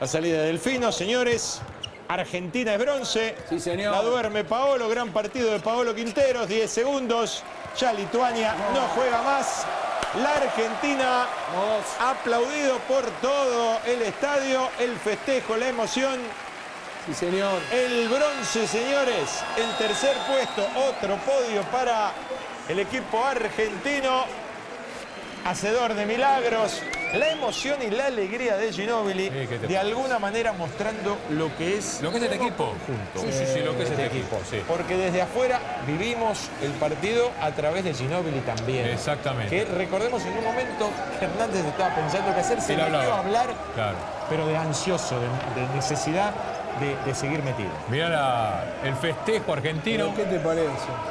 La salida de Delfino, señores. Argentina es bronce. Sí, señor. La duerme Paolo. Gran partido de Paolo Quinteros. 10 segundos. Ya Lituania no juega más. La Argentina, aplaudido por todo el estadio. El festejo, la emoción. Sí, señor. El bronce, señores. El tercer puesto. Otro podio para el equipo argentino. Hacedor de milagros. La emoción y la alegría de Ginóbili, de alguna manera mostrando lo que es este equipo. Junto. Sí, lo que es este equipo. Sí. Porque desde afuera vivimos el partido a través de Ginóbili también. Exactamente. Que recordemos en un momento que Hernández estaba pensando qué hacer, se metió a hablar, claro, pero de ansioso, de necesidad de seguir metido. Mirá el festejo argentino. ¿Qué te parece?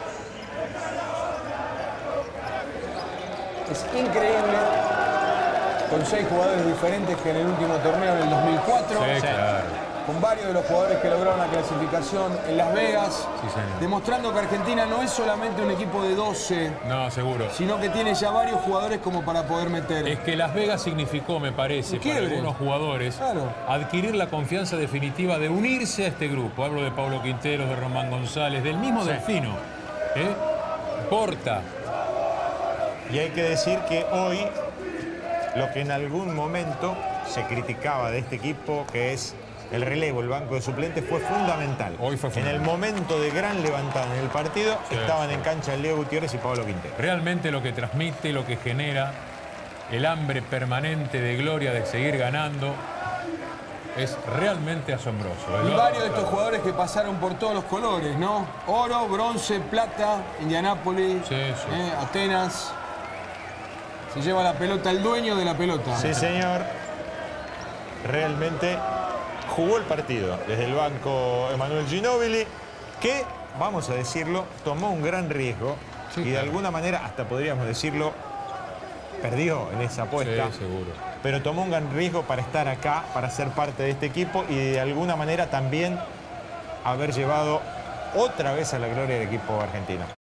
Es increíble, con 6 jugadores diferentes que en el último torneo, en el 2004, Sí, claro. con varios de los jugadores que lograron la clasificación en Las Vegas, Sí, señor. demostrando que Argentina no es solamente un equipo de 12, No, seguro. sino que tiene ya varios jugadores como para poder meter. Es que Las Vegas significó, me parece, Un para quiebre. algunos jugadores, Claro. adquirir la confianza definitiva de unirse a este grupo. Hablo de Paulo Quinteros, de Román González, del mismo Delfino. Porta. Y hay que decir que hoy, lo que en algún momento se criticaba de este equipo, que es el relevo, el banco de suplentes, fue fundamental. Hoy fue fundamental. En el momento de gran levantada en el partido, Sí, estaban sí. en cancha Leo Gutiérrez y Pablo Quintero. Realmente lo que transmite, lo que genera, el hambre permanente de gloria de seguir ganando, es realmente asombroso. Y varios de estos jugadores que pasaron por todos los colores, ¿no? Oro, bronce, plata, Indianápolis, Sí, sí. Atenas. Se lleva la pelota el dueño de la pelota. Sí, señor. Realmente jugó el partido desde el banco Emanuel Ginóbili, que, vamos a decirlo, tomó un gran riesgo Sí, y de claro. alguna manera, hasta podríamos decirlo, perdió en esa apuesta. Sí, seguro. Pero tomó un gran riesgo para estar acá, para ser parte de este equipo y de alguna manera también haber llevado otra vez a la gloria del equipo argentino.